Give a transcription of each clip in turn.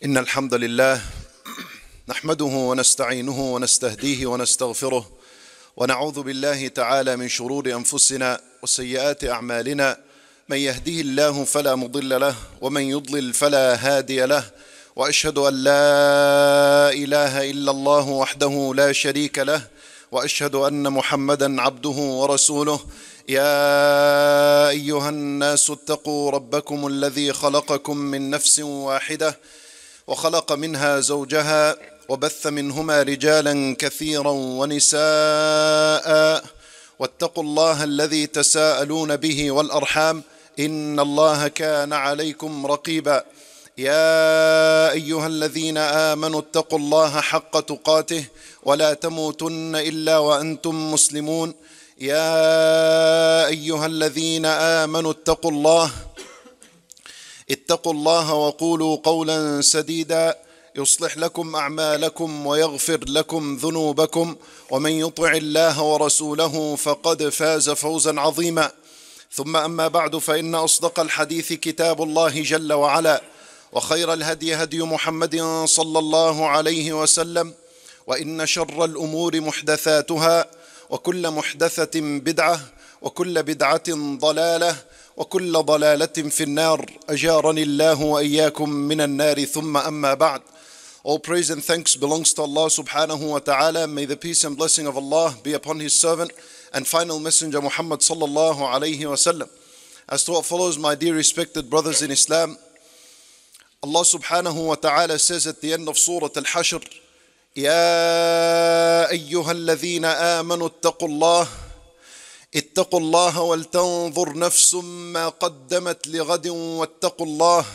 إن الحمد لله نحمده ونستعينه ونستهديه ونستغفره ونعوذ بالله تعالى من شرور أنفسنا وسيئات أعمالنا. من يهده الله فلا مضل له ومن يضلل فلا هادي له، وأشهد أن لا إله إلا الله وحده لا شريك له، وأشهد أن محمدا عبده ورسوله. يا أيها الناس اتقوا ربكم الذي خلقكم من نفس واحدة وخلق منها زوجها وبث منهما رجالا كثيرا ونساء، واتقوا الله الذي تساءلون به والأرحام إن الله كان عليكم رقيبا. يا أيها الذين آمنوا اتقوا الله حق تقاته ولا تموتن إلا وأنتم مسلمون. يا أيها الذين آمنوا اتقوا الله وقولوا قولا سديدا يصلح لكم أعمالكم ويغفر لكم ذنوبكم، ومن يطع الله ورسوله فقد فاز فوزا عظيما. ثم أما بعد، فإن أصدق الحديث كتاب الله جل وعلا، وخير الهدي هدي محمد صلى الله عليه وسلم، وإن شر الأمور محدثاتها، وكل محدثة بدعة، وكل بدعة ضلالة، وكل ضلالة في النار. أجارني الله وإياكم من النار. ثم أما بعد. All praise and thanks belongs to Allah subhanahu wa ta'ala. May the peace and blessing of Allah be upon His servant and final messenger Muhammad sallallahu alayhi wa sallam. As to what follows, my dear respected brothers in Islam, Allah subhanahu wa ta'ala says at the end of Surah Al-Hashr, يا أيها الذين آمنوا اتقوا الله ولتنظر نفس ما قدمت لغد واتقوا الله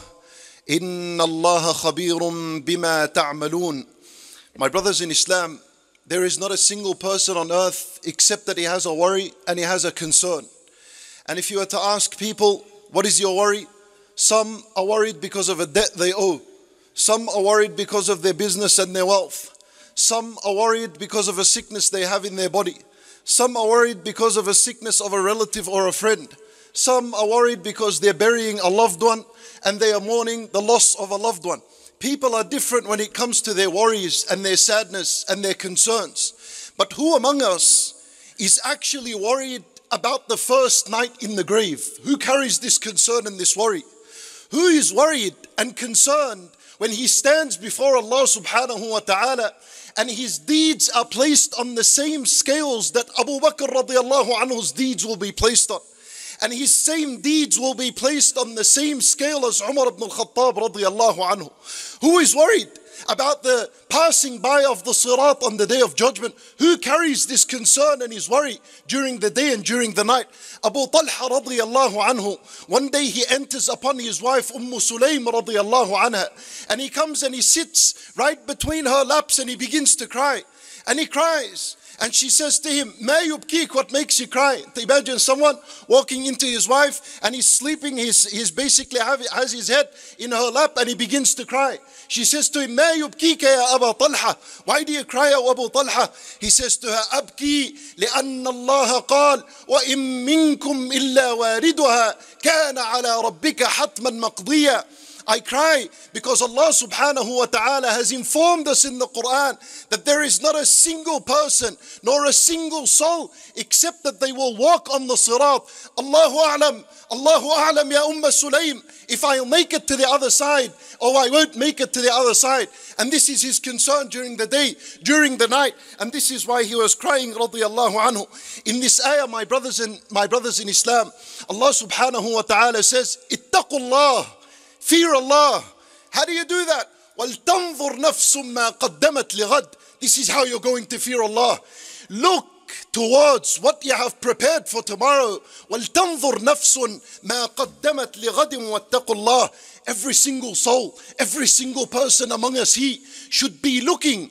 إن الله خبير بما تعملون. My brothers in Islam, there is not a single person on earth except that he has a worry and he has a concern. And if you were to ask people, what is your worry? Some are worried because of a debt they owe. Some are worried because of their business and their wealth. Some are worried because of a sickness they have in their body. Some are worried because of a sickness of a relative or a friend. Some are worried because they're burying a loved one and they are mourning the loss of a loved one. People are different when it comes to their worries and their sadness and their concerns. But who among us is actually worried about the first night in the grave? Who carries this concern and this worry? Who is worried and concerned when he stands before Allah subhanahu wa ta'ala and his deeds are placed on the same scales that Abu Bakr radiallahu anhu's deeds will be placed on? And his same deeds will be placed on the same scale as Umar ibn al-Khattab radiallahu anhu. Who is worried about the passing by of the Sirat on the Day of Judgment? Who carries this concern and his worry during the day and during the night? Abu Talha radiallahu anhu, one day he enters upon his wife Sulaym radiallahu anha, and he comes and he sits right between her laps and he begins to cry. And he cries. And she says to him, Ma yubkik, what makes you cry? To imagine someone walking into his wife and he's sleeping, he's basically has his head in her lap and he begins to cry. She says to him, Ma yubkik ya Abu Talha, why do you cry, O Abu Talha? He says to her, Abki li'anna Allah qal, wa in minkum illa wariduha, kana ala rabbika hatman maqdiya. I cry because Allah subhanahu wa ta'ala has informed us in the Quran that there is not a single person nor a single soul except that they will walk on the Sirat. Allahu a'lam ya Sulaym, if I'll make it to the other side or I won't make it to the other side. And this is his concern during the day, during the night. And this is why he was crying radiyallahu anhu. In this ayah, my brothers in Islam, Allah subhanahu wa ta'ala says, Ittaqullah. Fear Allah. How do you do that? وَلْتَنْظُرْ نَفْسٌ مَا قَدَّمَتْ لِغَدٍ. This is how you're going to fear Allah. Look towards what you have prepared for tomorrow. وَلْتَنْظُرْ نَفْسٌ مَا قَدَّمَتْ لِغَدٍ وَاتَّقُوا اللَّهِ. Every single soul, every single person among us, he should be looking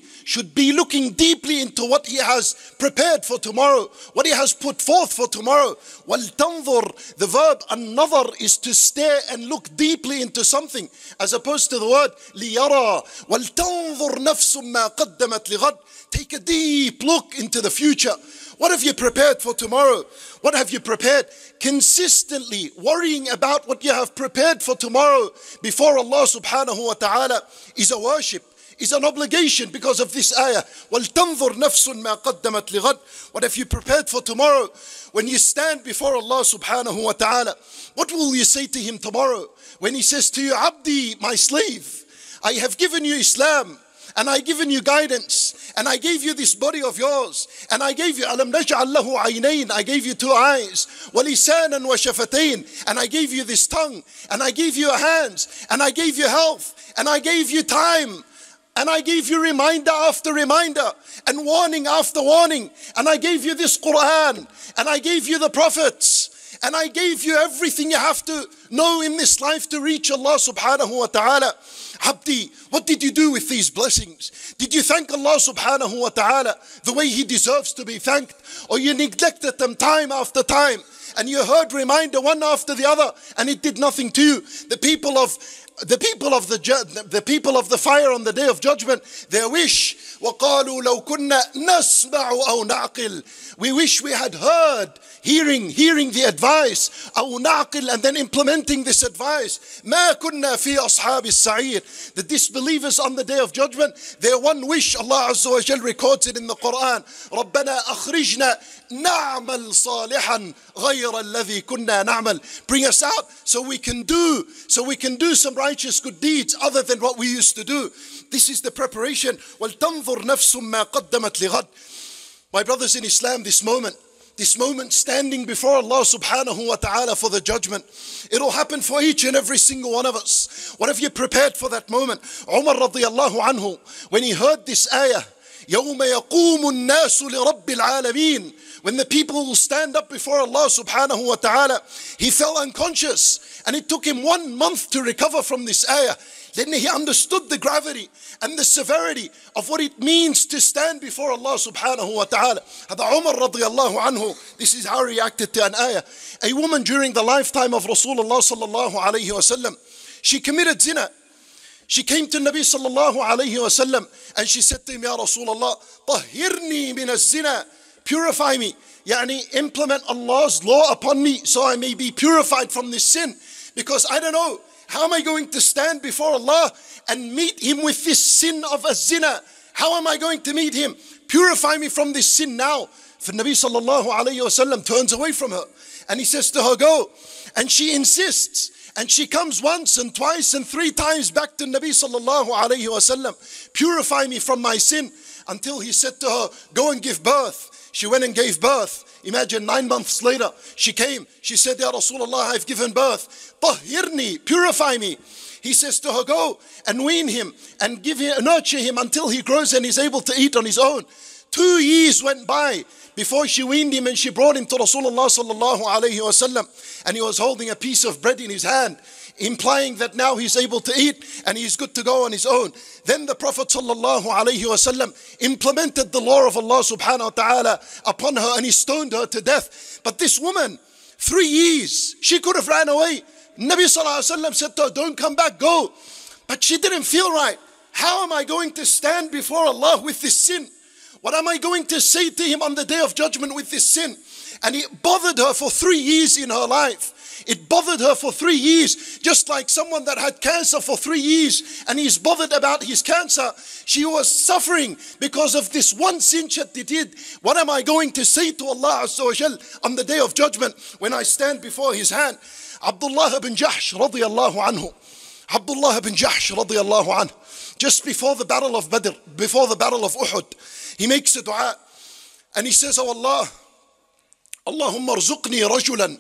deeply into what he has prepared for tomorrow, what he has put forth for tomorrow. وَلْتَنْظُرْ, the verb an-nazar is to stare and look deeply into something, as opposed to the word لِيَرَى. وَلْتَنْظُرْ نَفْسٌ مَا قَدَّمَتْ لِغَدٍ. Take a deep look into the future. What have you prepared for tomorrow? What have you prepared? Consistently worrying about what you have prepared for tomorrow before Allah subhanahu wa ta'ala is a worship, is an obligation because of this ayah. وَلْتَنْظُرْ نَفْسٌ مَا قَدَّمَتْ لِغَدٍ. What have you prepared for tomorrow? When you stand before Allah subhanahu wa ta'ala, what will you say to Him tomorrow? When He says to you, Abdi, my slave, I have given you Islam, and I given you guidance, and I gave you this body of yours, and I gave you أَلَمْ نَجْعَلْ لَهُ عَيْنَيْنِ, I gave you 2 eyes, وَلِسَانًا وَشَفَتَيْنِ, and I gave you this tongue, and I gave you hands, and I gave you health, and I gave you time, and I gave you reminder after reminder, and warning after warning, and I gave you this Quran, and I gave you the prophets, and I gave you everything you have to know in this life to reach Allah subhanahu wa ta'ala. Abdi, what did you do with these blessings? Did you thank Allah subhanahu wa ta'ala the way He deserves to be thanked? Or you neglected them time after time, and you heard reminder one after the other, and it did nothing to you? The people of the fire on the day of judgment, their wish, وَقَالُوا لَوْ كُنَّا نَسْمَعُ أَوْ نَعْقِلُ, we wish we had heard, hearing the advice, أَوْ نَعْقِلُ, and then implementing this advice. مَا كُنَّا فِي أَصْحَابِ السَّعِيرِ. The disbelievers on the day of judgment, their one wish, Allah Azza wa Jal records it in the Quran, رَبَّنَا أَخْرِجْنَا نَعْمَلْ صَالِحًا غَيْرَ الَّذِي كُنَّا نَعْمَلْ. Bring us out so we can do some righteous good deeds other than what we used to do. This is the preparation. وَلْتَنْظُرْ نَفْسٌ مَا قَدَّمَتْ لِغَدٍ. My brothers in Islam, this moment standing before Allah subhanahu wa ta'ala for the judgment, it'll happen for each and every single one of us. What have you prepared for that moment? Umar radiyallahu anhu, when he heard this ayah, يَوْمَ يَقُومُ النَّاسُ لِرَبِّ الْعَالَمِينَ, when the people will stand up before Allah subhanahu wa ta'ala, he fell unconscious, and it took him 1 month to recover from this ayah. Then he understood the gravity and the severity of what it means to stand before Allah subhanahu wa ta'ala. Umar radiyallahu anhu, this is how he reacted to an ayah. A woman during the lifetime of Rasulullah sallallahu alayhi wa sallam, she committed zina. She came to Nabi sallallahu alayhi wa sallam, and she said to him, Ya Rasulullah, طهرني من الزنا, purify me. Yani implement Allah's law upon me so I may be purified from this sin. Because I don't know, how am I going to stand before Allah and meet Him with this sin of a zina? How am I going to meet Him? Purify me from this sin now. For Nabi sallallahu alayhi wa sallam turns away from her, and he says to her, go. And she insists. And she comes once and twice and 3 times back to Nabi sallallahu alayhi wa sallam, purify me from my sin, until he said to her, go and give birth. She went and gave birth. Imagine 9 months later, she came. She said, Ya Rasulullah, I've given birth. Tahirni, purify me. He says to her, go and wean him and nurture him until he grows and is able to eat on his own. 2 years went by before she weaned him, and she brought him to Rasulullah sallallahu alayhi wa sallam, and he was holding a piece of bread in his hand, implying that now he's able to eat and he's good to go on his own. Then the Prophet sallallahu alayhi wa sallam implemented the law of Allah subhanahu wa ta'ala upon her, and he stoned her to death. But this woman, 3 years, she could have ran away. Nabi sallallahu alayhi wa sallam said to her, don't come back, go. But she didn't feel right. How am I going to stand before Allah with this sin? What am I going to say to Him on the day of judgment with this sin? And it bothered her for 3 years in her life. It bothered her for 3 years. Just like someone that had cancer for 3 years and he's bothered about his cancer. She was suffering because of this one sin that they did. What am I going to say to Allah Azza wa Jal on the day of judgment when I stand before His hand? Abdullah ibn Jahsh radiyallahu anhu. Abdullah ibn Jahsh radiyallahu anhu. Just before the battle of Badr, before the battle of Uhud, he makes a dua and he says, oh Allah, Allahumma arzuqni rajulan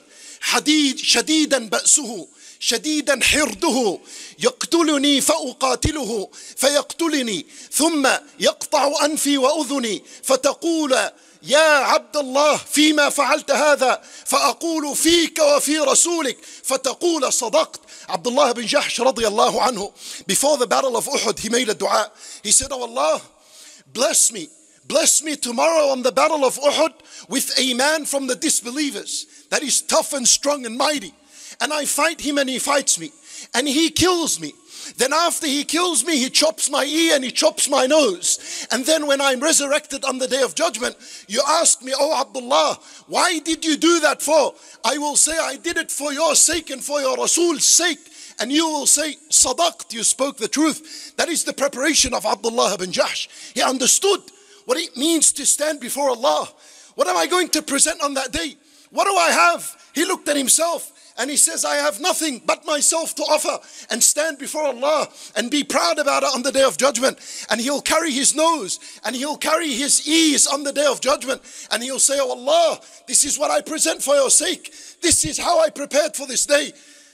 shadidan ba'suhu, shadidan hirduhu, yaqtuluni fa'uqatiluhu, fayaqtulini, thumma yaqta'u anfi wa udhuni, fataqula, يا عبد الله فيما فعلت هذا فأقول فيك وفي رسولك فتقول صدقت. Abdullah ibn Jahsh radiyallahu anhu, before the battle of Uhud, he made a dua. He said, oh Allah, bless me tomorrow on the battle of Uhud with a man from the disbelievers that is tough and strong and mighty, and I fight him and he fights me and he kills me. Then after he kills me, he chops my ear and he chops my nose. And then when I'm resurrected on the day of judgment, you ask me, oh Abdullah, why did you do that for? I will say, I did it for your sake and for your Rasul's sake. And you will say, Sadaqt, you spoke the truth. That is the preparation of Abdullah ibn Jahsh. He understood what it means to stand before Allah. What am I going to present on that day? What do I have? He looked at himself and he says, I have nothing but myself to offer, and stand before Allah and be proud about it on the day of judgment. And he'll carry his nose and he'll carry his ears on the day of judgment. And he'll say, oh Allah, this is what I present for your sake. This is how I prepared for this day.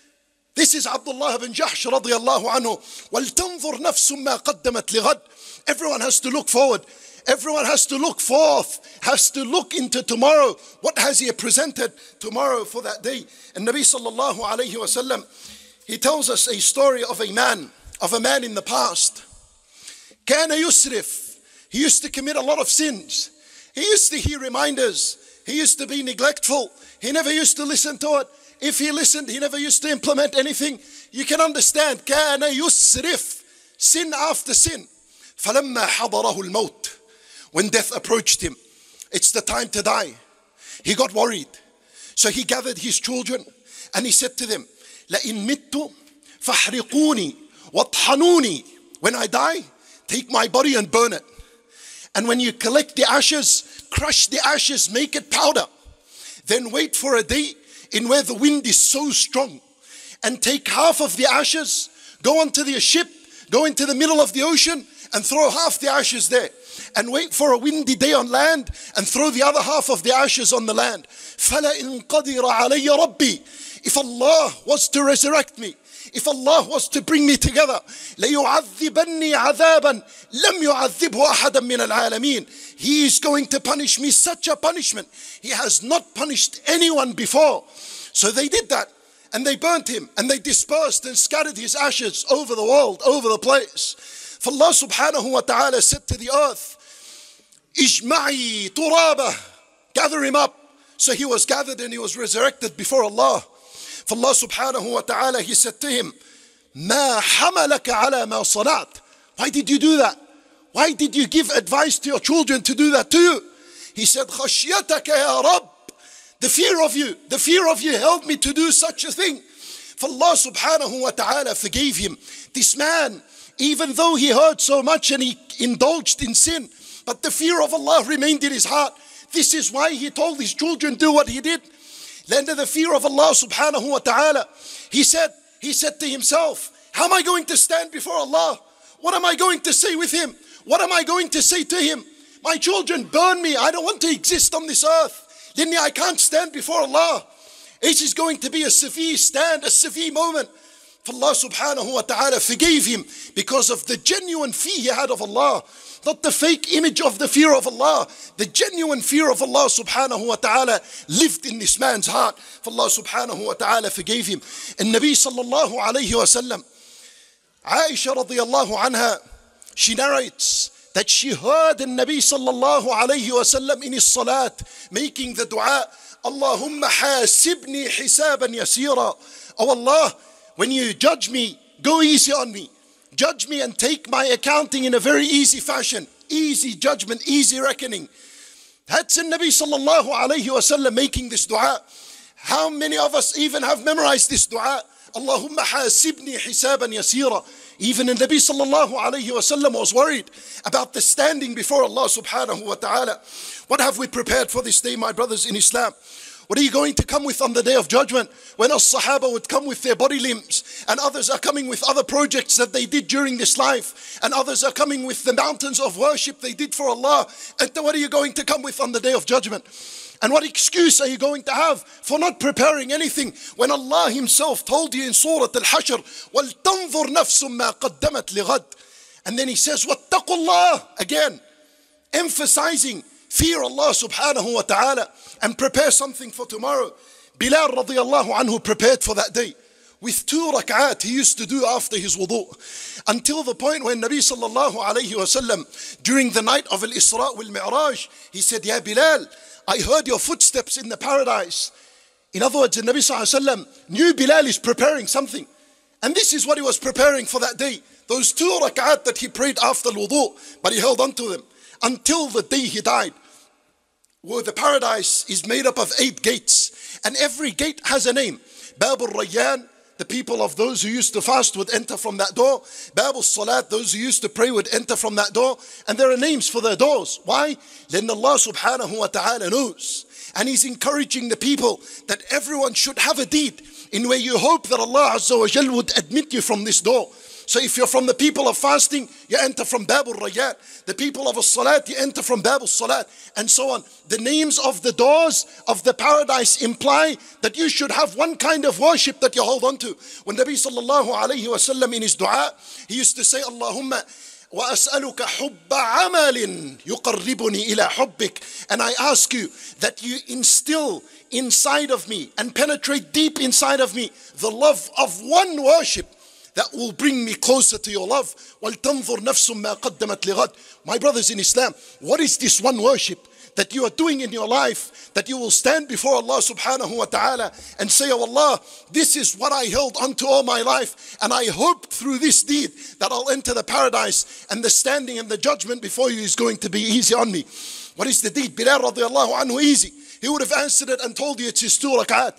This is Abdullah ibn Jahsh radiyallahu anhu. وَلْتَنْظُرْ نَفْسٌ مَا قَدَّمَتْ لِغَدٍ. Everyone has to look forward. Everyone has to look forth, has to look into tomorrow. What has he presented tomorrow for that day? And Nabi sallallahu alayhi wa sallam, he tells us a story of a man in the past. كَانَ يُسْرِفْ. He used to commit a lot of sins. He used to hear reminders. He used to be neglectful. He never used to listen to it. If he listened, he never used to implement anything. You can understand. كَانَ يُسْرِفْ. Sin after sin. فَلَمَّا حَضَرَهُ الْمَوْتِ. When death approached him, it's the time to die. He got worried. So he gathered his children and he said to them, لَإِن مِتُّ فَحْرِقُونِي وَطْحَنُونِي. When I die, take my body and burn it. And when you collect the ashes, crush the ashes, make it powder. Then wait for a day in where the wind is so strong. And take half of the ashes, go onto the ship, go into the middle of the ocean and throw half the ashes there. And wait for a windy day on land and throw the other half of the ashes on the land. فَلَئِن قَدِرَ عَلَيَّ رَبِّي. If Allah was to resurrect me, if Allah was to bring me together, لَيُعَذِّبَنِّي عَذَابًا لَمْ يُعَذِّبْهُ أَحَدًا مِنَ الْعَالَمِينَ. He is going to punish me such a punishment He has not punished anyone before. So they did that. And they burnt him and they dispersed and scattered his ashes over the world, over the place. For Allah subhanahu wa ta'ala said to the earth, Ijma'i turaba, gather him up. So he was gathered and he was resurrected before Allah. For Allah subhanahu wa ta'ala, he said to him, Ma hamalaka ala ma sanat. Why did you do that? Why did you give advice to your children to do that to you? He said, Khashyataka ya Rabb. The fear of you held me to do such a thing. For Allah subhanahu wa ta'ala forgave him. This man, even though he heard so much and he indulged in sin, but the fear of Allah remained in his heart. This is why he told his children do what he did. Then the fear of Allah subhanahu wa ta'ala, he said to himself, how am I going to stand before Allah? What am I going to say with him? What am I going to say to him? My children burn me. I don't want to exist on this earth. Then I can't stand before Allah. It is going to be a severe stand, a severe moment. For Allah subhanahu wa ta'ala forgave him because of the genuine fear he had of Allah. Not the fake image of the fear of Allah. The genuine fear of Allah subhanahu wa ta'ala lived in this man's heart. For Allah subhanahu wa ta'ala forgave him. And Nabi sallallahu alayhi wa sallam, Aisha radiyallahu anha, she narrates that she heard the Nabi sallallahu alayhi wa sallam in his salat making the dua, Allahumma hasibni hisaban yasira. Oh Allah, when you judge me, go easy on me. Judge me and take my accounting in a very easy fashion. Easy judgment, easy reckoning. That's the Nabi sallallahu alayhi wa sallam making this dua. How many of us even have memorized this dua? Allahumma hasibni hisaban yasira. Even the Nabi sallallahu alayhi wa sallam was worried about the standing before Allah subhanahu wa ta'ala. What have we prepared for this day, my brothers in Islam? What are you going to come with on the day of judgment? When us Sahaba would come with their body limbs, and others are coming with other projects that they did during this life, and others are coming with the mountains of worship they did for Allah. And what are you going to come with on the day of judgment? And what excuse are you going to have for not preparing anything when Allah Himself told you in Surah Al-Hashr, وَلْتَنْظُرْ نَفْسٌ مَا قَدَّمَتْ لِغَدٍ. And then He says, وَاتَّقُوا اللَّهِ, again, emphasizing fear Allah subhanahu wa ta'ala and prepare something for tomorrow. Bilal radiyallahu anhu prepared for that day with 2 rak'at he used to do after his wudu, until the point when Nabi sallallahu alayhi wa sallam, during the night of Al-Isra wal-Mi'raj, he said, Ya Bilal, I heard your footsteps in the paradise. In other words, the Nabi sallallahu alayhi wa sallam knew Bilal is preparing something. And this is what he was preparing for that day. Those 2 rak'at that he prayed after al-wudu, but he held on to them until the day he died. Where the paradise is made up of 8 gates. And every gate has a name. Bab al-Rayyan, the people of those who used to fast would enter from that door. Bab al-Salat, those who used to pray would enter from that door. And there are names for their doors. Why? Then Allah subhanahu wa ta'ala knows. And He's encouraging the people that everyone should have a deed in where you hope that Allah Azza wa Jal would admit you from this door. So if you're from the people of fasting, you enter from Bab al-Rayyan. The people of as-Salat, you enter from Bab al-Salat, and so on. The names of the doors of the paradise imply that you should have one kind of worship that you hold on to. When Nabi sallallahu alayhi wa sallam in his dua, he used to say, Allahumma وَأَسْأَلُكَ حُبَّ عَمَلٍ يُقَرِّبُنِي إِلَى حُبِّكَ. And I ask you that you instill inside of me and penetrate deep inside of me the love of one worship that will bring me closer to your love. وَلْتَنْظُرْ نَفْسٌ مَا قَدَّمَتْ لِغَدٍ. My brothers in Islam, what is this one worship that you are doing in your life, that you will stand before Allah subhanahu wa ta'ala and say, oh Allah, this is what I held onto all my life, and I hope through this deed that I'll enter the paradise, and the standing and the judgment before you is going to be easy on me. What is the deed? Bilal radiallahu anhu, easy. He would have answered it and told you it's his 2 rak'at.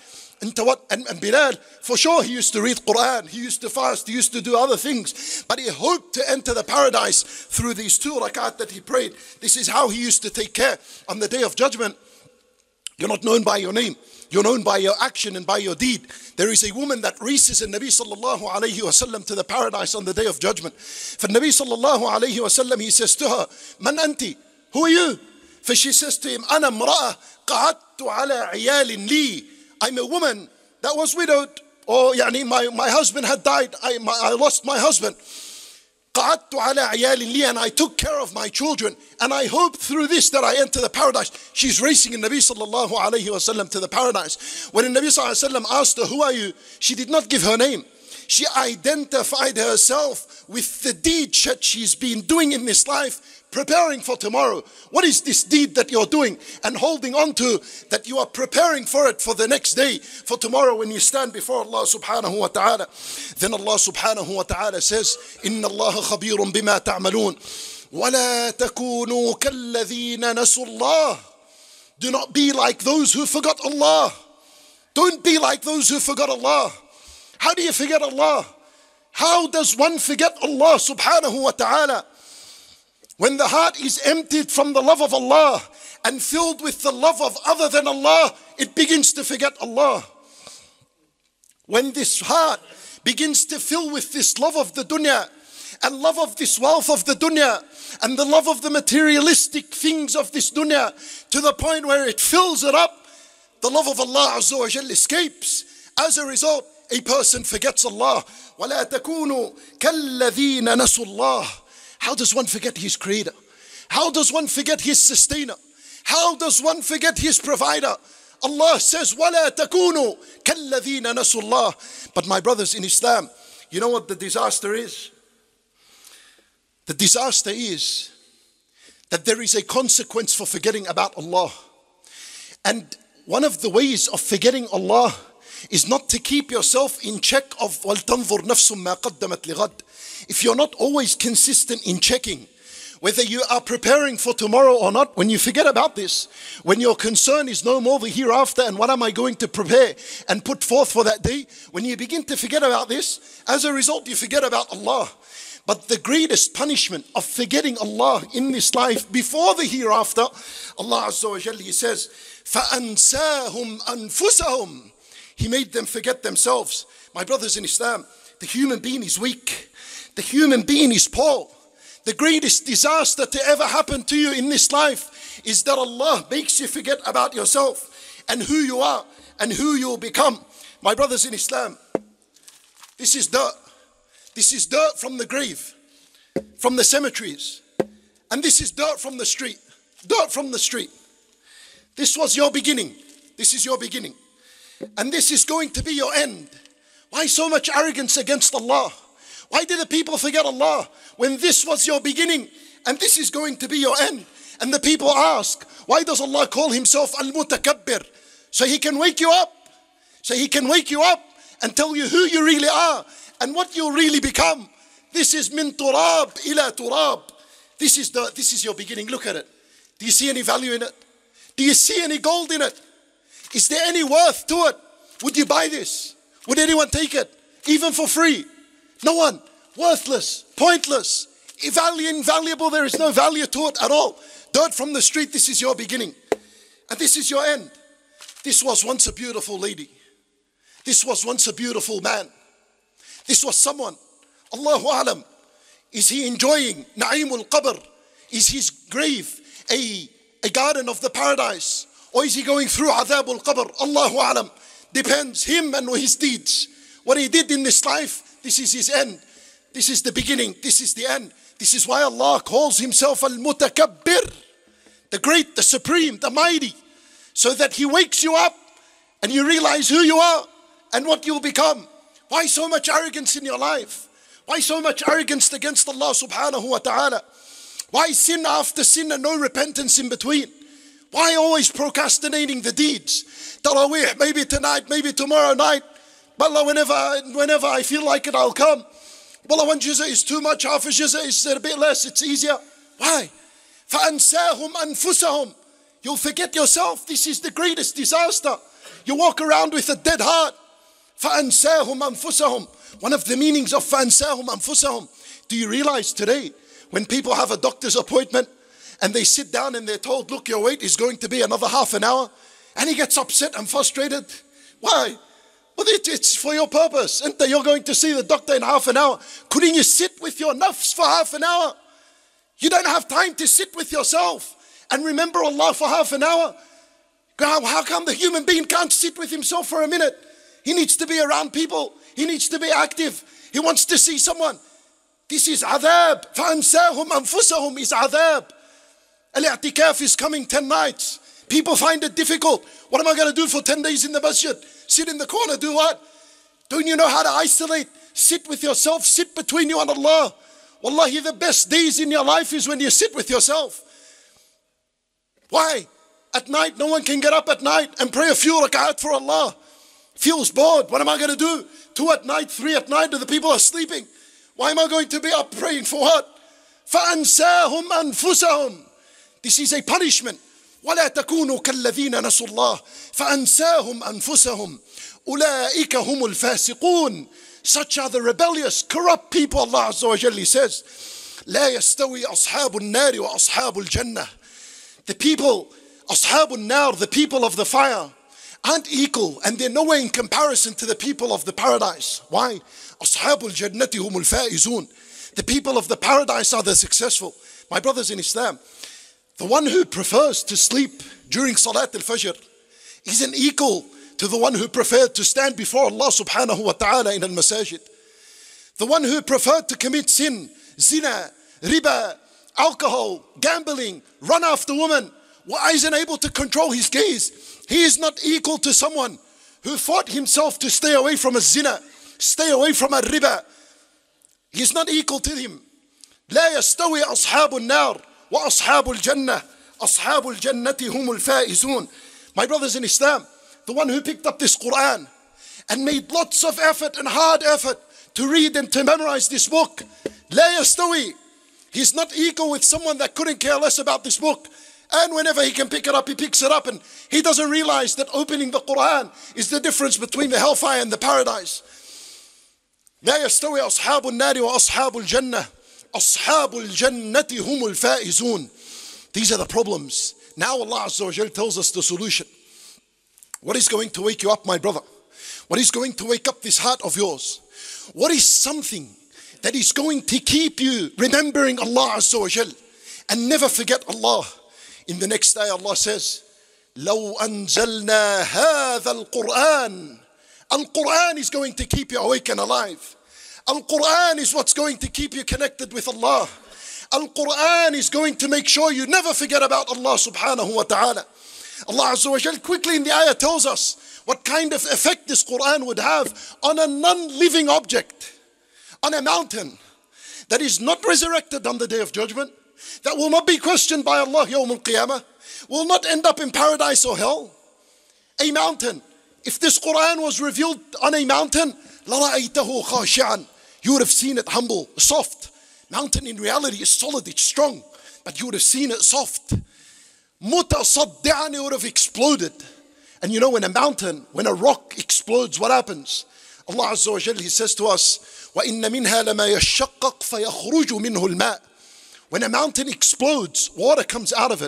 And Bilal, for sure, he used to read Quran, he used to fast, he used to do other things, but he hoped to enter the paradise through these 2 rak'at that he prayed. This is how he used to take care on the day of judgment. You're not known by your name, you're known by your action and by your deed. There is a woman that races in Nabi sallallahu alayhi wa sallam to the paradise on the day of judgment. For Nabi sallallahu alayhi wa sallam, he says to her, Man anti? Who are you? For she says to him, Ana mra'a qa'adtu ala iyalin li. I'm a woman that was widowed, or my husband had died, I lost my husband. قَعَدْتُ عَلَى عِيَالٍ لِي, and I took care of my children, and I hope through this that I enter the paradise. She's racing in Nabi sallallahu alayhi wa sallam to the paradise. When the Nabi sallallahu alayhi wa sallam asked her, who are you? She did not give her name. She identified herself with the deed that she's been doing in this life, preparing for tomorrow. What is this deed that you're doing and holding on to, that you are preparing for it for the next day, for tomorrow when you stand before Allah subhanahu wa ta'ala? Then Allah subhanahu wa ta'ala says, إِنَّ اللَّهَ خَبِيرٌ بِمَا تَعْمَلُونَ وَلَا تَكُونُوا كَالَّذِينَ نَسُوا اللَّهَ. Do not be like those who forgot Allah. Don't be like those who forgot Allah. How do you forget Allah? How does one forget Allah subhanahu wa ta'ala? When the heart is emptied from the love of Allah and filled with the love of other than Allah, it begins to forget Allah. When this heart begins to fill with this love of the dunya and love of this wealth of the dunya and the love of the materialistic things of this dunya, to the point where it fills it up, the love of Allah Azza wa Jalla escapes. As a result, a person forgets Allah. وَلَا تَكُونُوا كَالَّذِينَ نَسُوا اللَّهَ. How does one forget his creator? How does one forget his sustainer? How does one forget his provider? Allah says, وَلَا تَكُونُوا كَالَّذِينَ نَسُوا اللَّهَ. But my brothers in Islam, you know what the disaster is? The disaster is that there is a consequence for forgetting about Allah. And one of the ways of forgetting Allah is not to keep yourself in check of وَلْتَنْظُرْ نَفْسٌ مَا قَدَّمَتْ لِغَدٍ. If you're not always consistent in checking whether you are preparing for tomorrow or not, when you forget about this, when your concern is no more the hereafter and what am I going to prepare and put forth for that day, when you begin to forget about this, as a result you forget about Allah. But the greatest punishment of forgetting Allah in this life before the hereafter, Allah Azza wa Jalla, He says, فَأَنْسَاهُمْ أَنفُسَهُمْ. He made them forget themselves. My brothers in Islam, the human being is weak. The human being is poor. The greatest disaster to ever happen to you in this life is that Allah makes you forget about yourself and who you are and who you will become. My brothers in Islam, this is dirt. This is dirt from the grave, from the cemeteries. And this is dirt from the street. Dirt from the street. This was your beginning. This is your beginning. And this is going to be your end. Why so much arrogance against Allah? Why did the people forget Allah when this was your beginning and this is going to be your end? And the people ask, why does Allah call Himself Al-Mutakabbir? So He can wake you up. So He can wake you up and tell you who you really are and what you'll really become. This is min turab ila turab. This is your beginning. Look at it. Do you see any value in it? Do you see any gold in it? Is there any worth to it? Would you buy this? Would anyone take it? Even for free? No one. Worthless. Pointless. Invaluable. There is no value to it at all. Dirt from the street. This is your beginning. And this is your end. This was once a beautiful lady. This was once a beautiful man. This was someone. Allahu Alam. Is he enjoying Na'imul Qabr? Is his grave a garden of the paradise? Or is he going through Adhabul Qabr? Allahu Alam. Depends him and his deeds. What he did in this life, this is his end. This is the beginning. This is the end. This is why Allah calls himself Al-Mutakabbir. The great, the supreme, the mighty. So that he wakes you up and you realize who you are and what you'll become. Why so much arrogance in your life? Why so much arrogance against Allah subhanahu wa ta'ala? Why sin after sin and no repentance in between? Why always procrastinating the deeds? Taraweeh, maybe tonight, maybe tomorrow night. Wallah, whenever I feel like it, I'll come. Wallah, one juzah is too much, half a juzah is a bit less, it's easier. Why? فَأَنْسَاهُمْ أَنفُسَهُمْ. You'll forget yourself. This is the greatest disaster. You walk around with a dead heart. فَأَنْسَاهُمْ أَنفُسَهُمْ. One of the meanings of فَأَنْسَاهُمْ أَنفُسَهُمْ. Do you realize today, when people have a doctor's appointment and they sit down and they're told, look, your wait is going to be another half an hour, and he gets upset and frustrated? Why? Well, it's for your purpose. You're going to see the doctor in half an hour. Couldn't you sit with your nafs for half an hour? You don't have time to sit with yourself and remember Allah for half an hour. How come the human being can't sit with himself for a minute? He needs to be around people. He needs to be active. He wants to see someone. This is adhab. فَأَنْسَاهُمْ أَنفُسَهُمْ is adhab. Al-i'tikaf is coming 10 nights. People find it difficult. What am I going to do for 10 days in the masjid? Sit in the corner, do what? Don't you know how to isolate? Sit with yourself, sit between you and Allah. Wallahi, the best days in your life is when you sit with yourself. Why? At night, no one can get up at night and pray a few rak'at for Allah. Feels bored. What am I going to do? 2 at night, 3 at night, the people are sleeping. Why am I going to be up praying for what? فَأَنْسَاهُمْ أَنفُسَهُمْ. This is a punishment. وَلَا تَكُونُوا كَالَّذِينَ نَسُوا اللَّهِ فَأَنْسَاهُمْ أَنفُسَهُمْ أُولَٰئِكَ هُمُ الْفَاسِقُونَ. Such are the rebellious, corrupt people, Allah Azza wa Jalla says. لَا يَسْتَوِي أَصْحَابُ النَّارِ وَأَصْحَابُ الْجَنَّةِ. The people, أَصْحَابُ النَّارِ, the people of the fire, aren't equal, and they're nowhere in comparison to the people of the paradise. Why? أَصْحَابُ الْجَنَّةِ هُمُ الْفَائِزُونَ. The people of the paradise are the successful. My brothers in Islam, the one who prefers to sleep during Salat al-Fajr isn't equal to the one who preferred to stand before Allah subhanahu wa ta'ala in al-masajid. The one who preferred to commit sin, zina, riba, alcohol, gambling, run after women, isn't able to control his gaze. He is not equal to someone who fought himself to stay away from a zina, stay away from a riba. He is not equal to him. لا يستوي أصحاب النار وأصحاب الجنة أصحاب الجنة هم الفائزون. My brothers in Islam, the one who picked up this Quran and made lots of effort and hard effort to read and to memorize this book, لا يستوي. He's not equal with someone that couldn't care less about this book. And whenever he can pick it up, he picks it up, and he doesn't realize that opening the Quran is the difference between the hellfire and the paradise. لا يستوي أصحاب النار وأصحاب الجنة أصحاب الجنة هم الفائزون. These are the problems. Now Allah Azza wa Jal tells us the solution. What is going to wake you up, my brother? What is going to wake up this heart of yours? What is something that is going to keep you remembering Allah Azza wa Jal and never forget Allah? In the next ayah, Allah says, لَوْ أَنزَلْنَا هَذَا الْقُرْآنِ. Al-Quran is going to keep you awake and alive. Al-Quran is what's going to keep you connected with Allah. Al-Quran is going to make sure you never forget about Allah subhanahu wa ta'ala. Allah Azza wa Jal quickly in the ayah tells us what kind of effect this Quran would have on a non-living object, on a mountain that is not resurrected on the Day of Judgment, that will not be questioned by Allah Yawm al-Qiyamah, will not end up in paradise or hell. A mountain, If this Quran was revealed on a mountain, لَرَأَيْتَهُ خَاشِعًا, you would have seen it humble, soft. Mountain in reality is solid, it's strong, but you would have seen it soft. مُتَصَدِّعًا, it would have exploded. And you know, when a rock explodes, what happens? Allah Azza wa Jal, He says to us, وَإِنَّ مِنْهَا لَمَا يَشَّقَّقْ فَيَخْرُجُ مِنْهُ الْمَاءِ. When a mountain explodes, water comes out of it.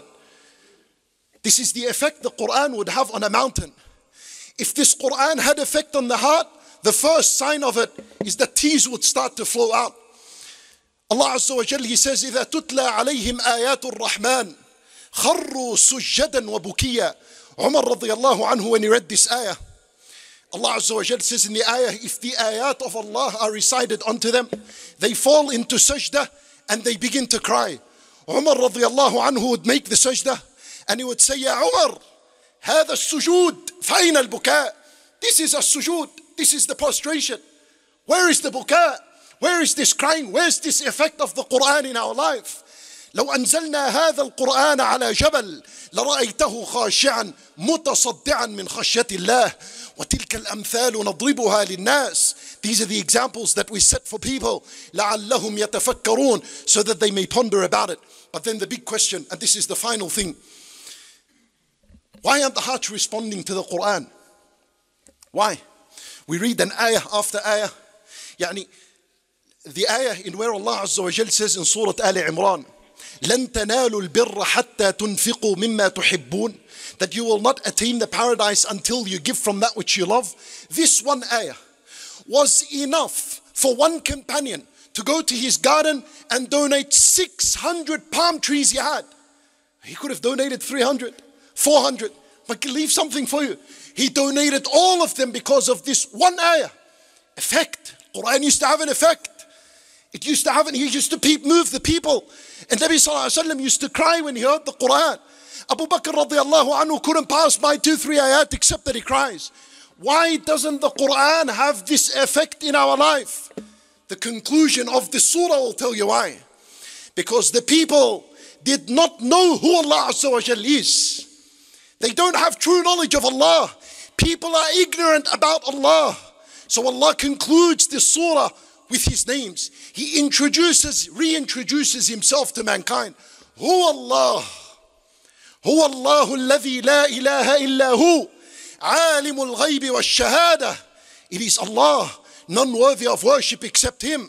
This is the effect the Quran would have on a mountain. If this Quran had effect on the heart, the first sign of it is that tears would start to flow out. Allah Azza wa Jal, He says, إِذَا تُتْلَى عَلَيْهِمْ آيَاتُ الرَّحْمَنِ خَرُّوا سُجَّدًا وَبُكِيًّا. Umar radiallahu anhu, when he read this ayah, Allah Azza wa Jal says in the ayah, if the ayat of Allah are recited unto them, they fall into sajda and they begin to cry. Umar radiallahu anhu would make the sajda and he would say, Ya Umar, هذا السجود فأين البكاء. This is a sujood, this is the prostration. Where is the buka? Where is this crying? Where's this effect of the Quran in our life? لو أنزلنا هذا القرآن على جبل لرأيته خاشعا متصدعا من خشية الله وتلك الأمثال نضربها للناس. These are the examples that we set for people لعلهم يتفكرون, so that they may ponder about it. But then the big question, and this is the final thing, why aren't the hearts responding to the Quran? Why? We read an ayah after ayah. يعني the ayah in where Allah Azza wa Jal says in Surah Ali Imran, لن تنالوا البر حتى تنفقوا مما تحبون, that you will not attain the paradise until you give from that which you love. This one ayah was enough for one companion to go to his garden and donate 600 palm trees he had. He could have donated 300, 400, but he'll leave something for you. He donated all of them because of this one ayah. Effect. Quran used to have an effect. It used to have, he used to move the people. And Nabi Sallallahu Alaihi Wasallam used to cry when he heard the Quran. Abu Bakr radiallahu anhu couldn't pass by 2-3 ayat except that he cries. Why doesn't the Quran have this effect in our life? The conclusion of the surah will tell you why. Because the people did not know who Allah Azza wa Jal is. They don't have true knowledge of Allah. People are ignorant about Allah. So Allah concludes this surah with His names. He reintroduces Himself to mankind. Huwa Allah. Huwa Allahu alladhi la ilaha illa hu. Alimul ghaybi wa shahada. It is Allah, none worthy of worship except Him.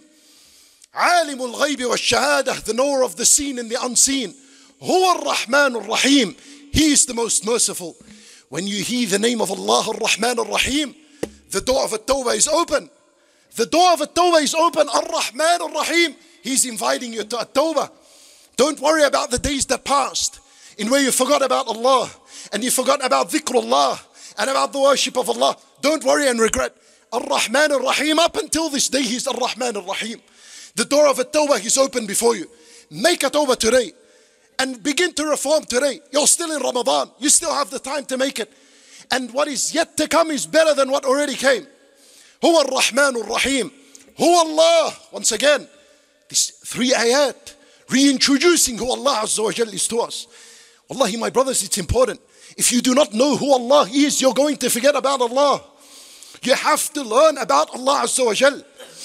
Alimul ghaybi wa shahada, the knower of the seen and the unseen. Huwa ar-Rahman ar-Rahim. He is the most merciful. When you hear the name of Allah ar-Rahman ar-Rahim, the door of at-Tawbah is open. The door of at-Tawbah is open. Ar-Rahman ar-Rahim. He's inviting you to at-Tawbah. Don't worry about the days that passed in where you forgot about Allah and you forgot about dhikrullah and about the worship of Allah. Don't worry and regret. Ar-Rahman ar-Rahim, up until this day, He's Ar-Rahman ar-Rahim. The door of at-Tawbah is open before you. Make a tawbah today and begin to reform today. You're still in Ramadan. You still have the time to make it. And what is yet to come is better than what already came. Huwa ar-Rahman ar-Rahim. Huwa Allah. Once again, these 3 ayat reintroducing who Allah Azza wa Jal is to us. Wallahi, my brothers, it's important. If you do not know who Allah is, you're going to forget about Allah. You have to learn about Allah Azza wa Jal.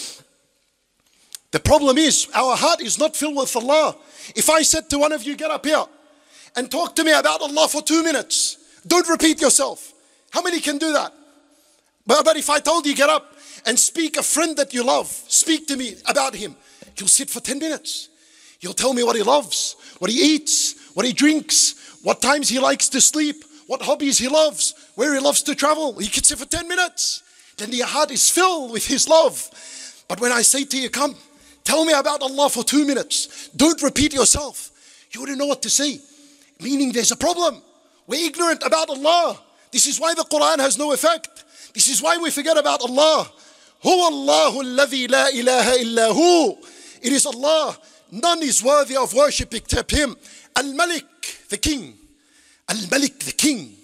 The problem is, our heart is not filled with Allah. If I said to one of you, get up here and talk to me about Allah for 2 minutes, don't repeat yourself. How many can do that? But if I told you, get up and speak a friend that you love, speak to me about him, you'll sit for 10 minutes. You'll tell me what he loves, what he eats, what he drinks, what times he likes to sleep, what hobbies he loves, where he loves to travel. He could sit for 10 minutes. Then your heart is filled with His love. But when I say to you, come, tell me about Allah for 2 minutes, don't repeat yourself, you wouldn't know what to say. Meaning there's a problem. We're ignorant about Allah. This is why the Quran has no effect. This is why we forget about Allah. Huwa Allahu alladhi la ilaha illa hu. It is Allah. None is worthy of worship except Him. Al-Malik, the King. Al-Malik, the King.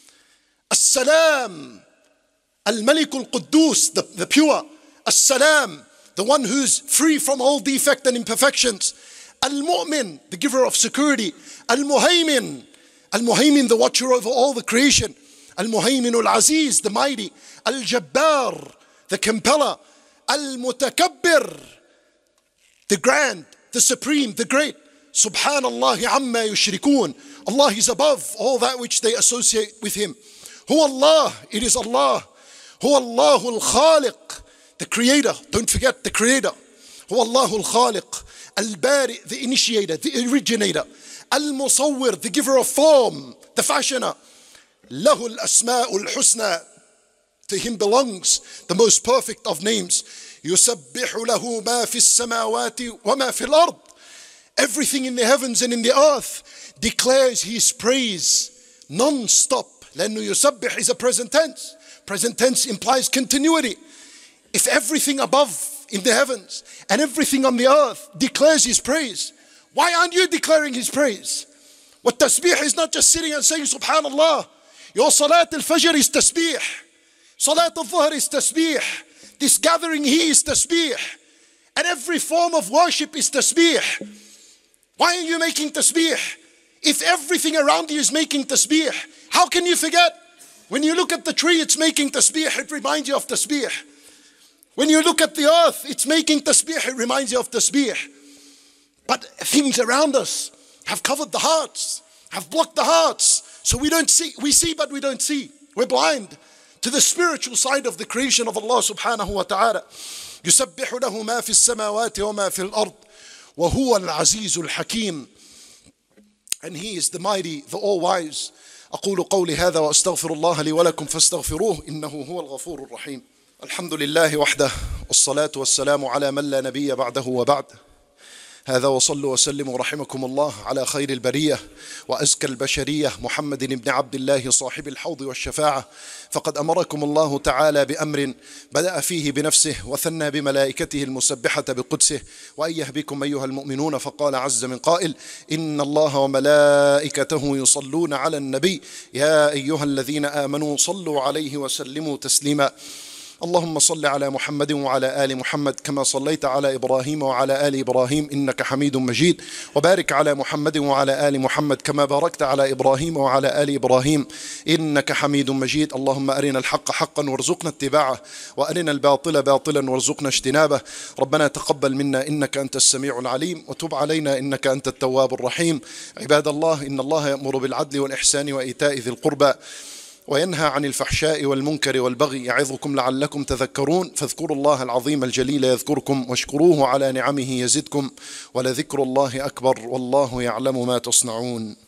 As-Salam. Al-Malik al-Quddus, the pure. As-Salam, the one who's free from all defect and imperfections. Al-Mu'min, the giver of security. Al-Muhaymin. Al-Muhaymin, the watcher over all the creation. Al-Muhaymin al-Aziz, the mighty. Al-Jabbar, the compeller. Al-Mutakabbir, the grand, the supreme, the great. Subhanallah amma yushrikun. Allah is above all that which they associate with Him. Huwa Allah, it is Allah. Huwa Allahu al-Khaliq, the creator. Don't forget the creator. Huwa Allahu al-Khaliq. Al-Bari, the initiator, the originator. Al-Musawwir, the giver of form, the fashioner. Lahu al-Asma'u al-Husna, to Him belongs the most perfect of names. Yusabbihu lahu ma fi as-samawati wa ma fi al-ard. Everything in the heavens and in the earth declares His praise non-stop. لأنه يسبح is a present tense. Present tense implies continuity. If everything above in the heavens and everything on the earth declares His praise, why aren't you declaring His praise? What tasbih is not just sitting and saying Subhanallah. Your Salat al-Fajr is tasbih. Salat al-Dhuhr is tasbih. This gathering here is tasbih. And every form of worship is tasbih. Why are you making tasbih? If everything around you is making tasbih, how can you forget? When you look at the tree, it's making tasbih, it reminds you of tasbih. When you look at the earth, it's making tasbih, it reminds you of tasbih. But things around us have covered the hearts, have blocked the hearts. So we don't see, we see but we don't see. We're blind to the spiritual side of the creation of Allah subhanahu wa ta'ala. يُسَبِّحُ لَهُ مَا فِي السَّمَاوَاتِ وَمَا فِي الْأَرْضِ وَهُوَ الْعَزِيزُ الْحَكِيمُ. And He is the mighty, the all-wise. أقول قولي هذا وأستغفر الله لي ولكم فاستغفروه إنه هو الغفور الرحيم. الحمد لله وحده والصلاة والسلام على من لا نبي بعده وبعد. هذا وصلوا وسلموا رحمكم الله على خير البرية وأزكى البشرية محمد بن عبد الله صاحب الحوض والشفاعة. فقد أمركم الله تعالى بأمر بدأ فيه بنفسه وثنى بملائكته المسبحة بقدسه وأيه بكم أيها المؤمنون فقال عز من قائل إن الله وملائكته يصلون على النبي يا أيها الذين آمنوا صلوا عليه وسلموا تسليما. اللهم صل على محمد وعلى آل محمد كما صليت على إبراهيم وعلى آل إبراهيم إنك حميد مجيد وبارك على محمد وعلى آل محمد كما باركت على إبراهيم وعلى آل إبراهيم إنك حميد مجيد. اللهم أرنا الحق حقا وارزقنا اتباعه وأرنا الباطل باطلا وارزقنا اجتنابه. ربنا تقبل منا إنك أنت السميع العليم وتب علينا إنك أنت التواب الرحيم. عباد الله إن الله يأمر بالعدل والإحسان وإيتاء ذي القربى وينهى عن الفحشاء والمنكر والبغي يعظكم لعلكم تذكرون. فاذكروا الله العظيم الجليل يذكركم واشكروه على نعمه يزدكم ولذكر الله أكبر والله يعلم ما تصنعون.